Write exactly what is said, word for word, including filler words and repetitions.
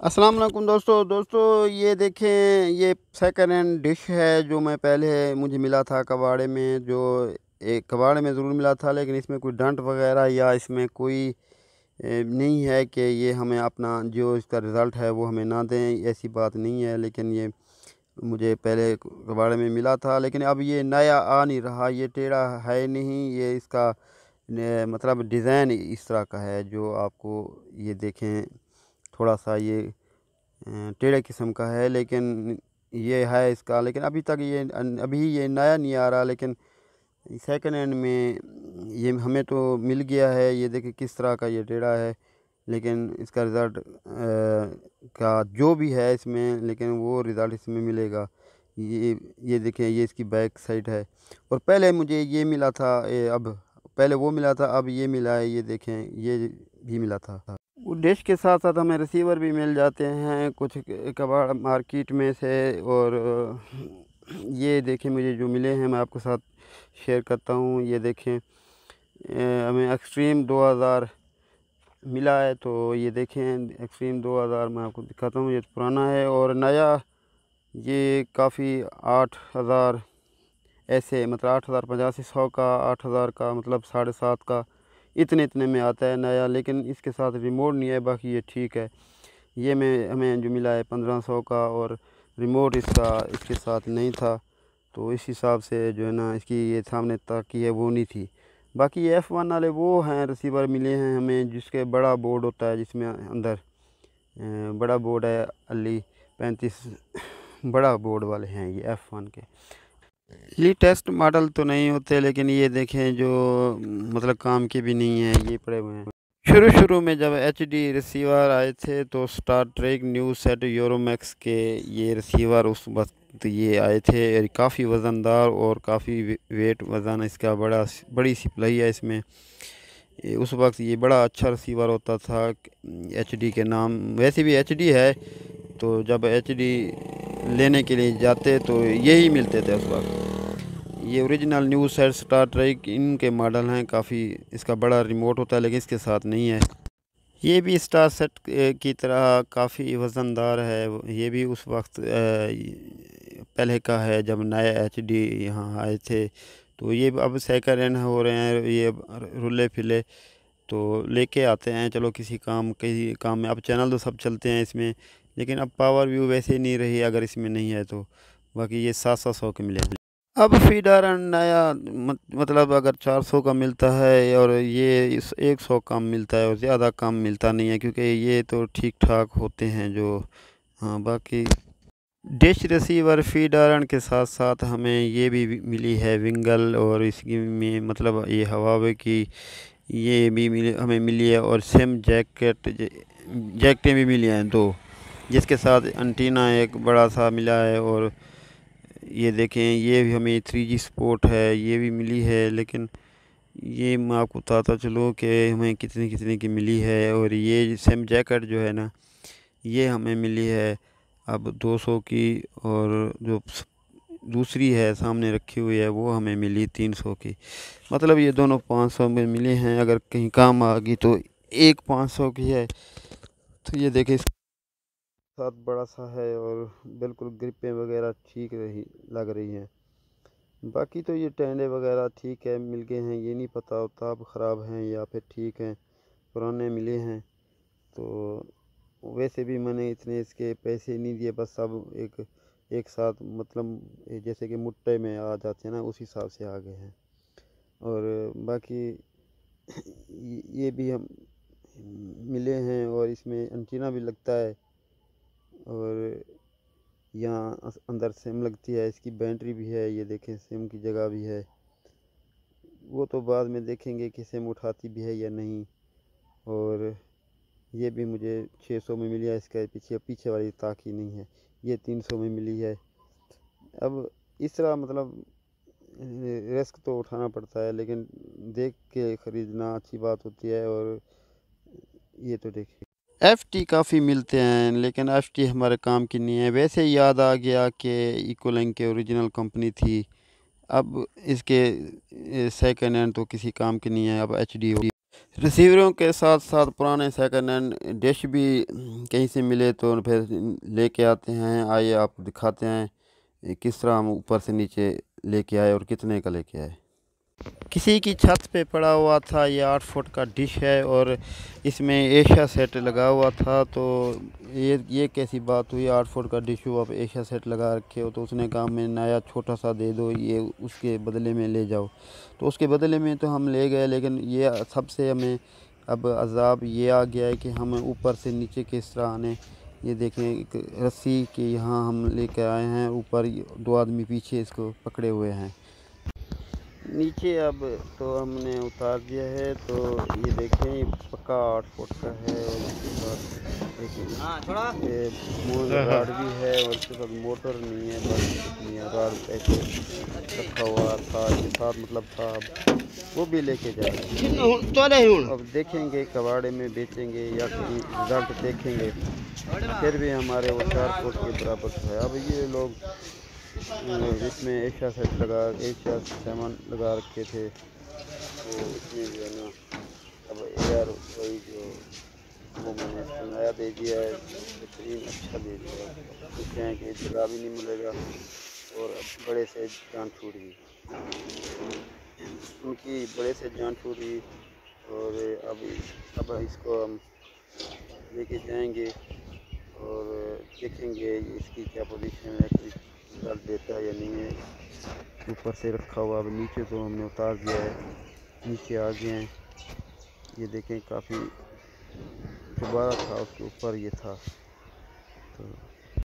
अस्सलाम वालेकुम दोस्तों दोस्तों ये देखें, ये सेकंड हैंड डिश है जो मैं पहले मुझे मिला था कबाड़े में। जो एक कबाड़े में ज़रूर मिला था, लेकिन इसमें कोई डंट वगैरह या इसमें कोई ए, नहीं है कि ये हमें अपना जो इसका रिज़ल्ट है वो हमें ना दें, ऐसी बात नहीं है। लेकिन ये मुझे पहले कबाड़े में मिला था, लेकिन अब ये नया आ नहीं रहा, ये टेढ़ा है नहीं। ये इसका ने- मतलब डिज़ाइन इस तरह का है जो आपको ये देखें, थोड़ा सा ये अ, टेढ़े किस्म का है। लेकिन ये है इसका, लेकिन अभी तक ये अन- अभी ये नया नहीं आ रहा, लेकिन सेकंड हैंड में ये हमें तो मिल गया है। ये देखिए किस तरह का ये टेढ़ा है, लेकिन इसका रिज़ल्ट का जो भी है इसमें, लेकिन वो रिज़ल्ट इसमें मिलेगा। ये ये देखें, ये इसकी बैक साइड है। और पहले मुझे ये मिला था, ये अब पहले वो मिला था, अब ये मिला है। ये देखें, ये भी मिला था। वो डिश के साथ साथ हमें रिसीवर भी मिल जाते हैं कुछ कबाड़ मार्केट में से। और अ, ये देखें, मुझे जो मिले हैं मैं आपके साथ शेयर करता हूँ। ये देखें, अ, हमें एक्सट्रीम दो हज़ार मिला है। तो ये देखें, एक्सट्रीम दो हज़ार मैं आपको दिखाता हूँ। ये तो पुराना है, और नया ये काफ़ी आठ हज़ार ऐसे, मतलब आठ हज़ार पचासी सौ का, आठ हज़ार का, मतलब साढ़े सात का, इतने इतने में आता है नया। लेकिन इसके साथ रिमोट नहीं है, बाकी ये ठीक है। ये में हमें जो मिला है पंद्रह सौ का, और रिमोट इसका इसके साथ नहीं था। तो इस हिसाब से जो है ना, इसकी ये सामने ताकी है वो नहीं थी। बाकी ये एफ़ वन वाले वो हैं रिसीवर मिले हैं हमें, जिसके बड़ा बोर्ड होता है, जिसमें अंदर अ, बड़ा बोर्ड है, अली पैंतीस बड़ा बोर्ड वाले हैं ये एफ़ वन के। ये टेस्ट मॉडल तो नहीं होते, लेकिन ये देखें जो मतलब काम के भी नहीं है, ये पड़े हुए हैं। शुरू शुरू में जब एच डी रिसीवर आए थे, तो Star Trek news set Euromax के ये रिसीवर उस वक्त ये आए थे। काफ़ी वज़नदार और काफ़ी वेट वज़न इसका बड़ा बड़ी सप्लाई है इसमें। ये उस वक्त ये बड़ा अच्छा रिसीवर होता था एच डी के नाम। वैसे भी एच डी है, तो जब एच डी लेने के लिए जाते तो यही मिलते थे उस वक्त। ये original new set Star Trek इनके मॉडल हैं। काफ़ी इसका बड़ा रिमोट होता है, लेकिन इसके साथ नहीं है। ये भी स्टार सेट की तरह काफ़ी वज़नदार है। ये भी उस वक्त पहले का है जब नए एच डी यहाँ आए थे। तो ये अब सेकंड हैंड हो रहे हैं, ये रुले फिले तो लेके आते हैं। चलो किसी काम किसी काम में, अब चैनल तो सब चलते हैं इसमें, लेकिन अब पावर व्यू वैसे ही नहीं रही अगर इसमें नहीं है तो। बाकी ये सात सात सौ के मिले हैं। अब फीडर नया मत, मतलब अगर चार सौ का मिलता है, और ये इस एक सौ कम मिलता है, और ज़्यादा कम मिलता नहीं है, क्योंकि ये तो ठीक ठाक होते हैं जो। हाँ, बाकी डिश रिसीवर फीडर के साथ साथ हमें ये भी मिली है विंगल, और इसकी में मतलब ये हवावे की ये भी मिली हमें मिली है। और सिम जैकेट जैकेटें भी मिली हैं दो, जिसके साथ एंटीना एक बड़ा सा मिला है। और ये देखें, ये भी हमें थ्री जी सपोर्ट है, ये भी मिली है। लेकिन ये मैं आपको बताता चलो कि हमें कितनी कितने की मिली है। और ये सिम जैकेट जो है ना, ये हमें मिली है अब दो सौ की। और जो दूसरी है सामने रखी हुई है, वो हमें मिली तीन सौ की। मतलब ये दोनों पाँच सौ में मिले हैं। अगर कहीं काम आ गई तो एक पाँच सौ की है। तो ये देखें, इसके साथ बड़ा सा है, और बिल्कुल ग्रिपें वगैरह ठीक रही लग रही हैं। बाकी तो ये टेंडे वगैरह ठीक है मिल गए हैं, ये नहीं पता होता अब ख़राब हैं या फिर ठीक हैं, पुराने मिले हैं। तो वैसे भी मैंने इतने इसके पैसे नहीं दिए, बस अब एक एक साथ मतलब जैसे कि मुट्ठे में आ जाते हैं ना, उस हिसाब से आ गए हैं। और बाकी ये भी हम मिले हैं, और इसमें एंटीना भी लगता है, और यहाँ अंदर सिम लगती है, इसकी बैटरी भी है। ये देखें, सिम की जगह भी है। वो तो बाद में देखेंगे कि सिम उठाती भी है या नहीं। और ये भी मुझे छः सौ में मिली है, इसका पीछे पीछे वाली ताक ही नहीं है। ये तीन सौ में मिली है। अब इस तरह मतलब रिस्क तो उठाना पड़ता है, लेकिन देख के ख़रीदना अच्छी बात होती है। और ये तो देखिए, एफ टी काफ़ी मिलते हैं, लेकिन एफ टी हमारे काम की नहीं है। वैसे याद आ गया कि इकोलिंक के ओरिजिनल कंपनी थी, अब इसके सेकंड हैंड तो किसी काम की नहीं है। अब एच डी हो रिसीवरों के साथ साथ पुराने सेकंड हैंड डिश भी कहीं से मिले तो फिर लेके आते हैं। आइए आपको दिखाते हैं ये किस तरह हम ऊपर से नीचे लेके आए और कितने का लेके आए। किसी की छत पे पड़ा हुआ था, ये आठ फुट का डिश है और इसमें एशिया सेट लगा हुआ था। तो ये ये कैसी बात हुई, आठ फुट का डिश हो आप एशिया सेट लगा रखे हो। तो उसने कहा मैं नया छोटा सा दे दो, ये उसके बदले में ले जाओ। तो उसके बदले में तो हम ले गए, लेकिन ये सबसे हमें अब अज़ाब ये आ गया है कि हमें ऊपर से नीचे किस तरह आने। ये देखें एक रस्सी के यहाँ हम लेकर आए हैं, ऊपर दो आदमी पीछे इसको पकड़े हुए हैं। नीचे अब तो हमने उतार दिया है। तो ये देखें ये पक्का आठ फुट का है और इसके साथ एक ये मोटर राड भी है और इसके साथ मोटर नहीं है, बस इतनी राड ऐसे रखा हुआ था इसके साथ, मतलब था। अब वो भी लेके जा रहे हैं। अब देखेंगे कबाड़े में बेचेंगे या कहीं रिजल्ट देखेंगे। फिर भी हमारे वो चार फुट के बराबर है। अब ये लोग इसमें एशिया सेट लगा एशिया सामान लगा रखे थे, तो इसमें जो है ना अब यार वही जो वो मैंने इसको नया दे दिया है, बेहतरीन अच्छा दे दिया है। सोचते हैं कि जगह भी नहीं मिलेगा और बड़े से जान छूट गई, उनकी बड़े से जान छूट गई। और अब अब इसको हम लेके जाएंगे और देखेंगे इसकी क्या पोजीशन है, कोई रिजल्ट देता है या नहीं है। ऊपर से रखा हुआ, अब नीचे तो हमने उतार दिया है, नीचे आ गए हैं। ये देखें काफ़ी दोबारा था उसके ऊपर ये था। तो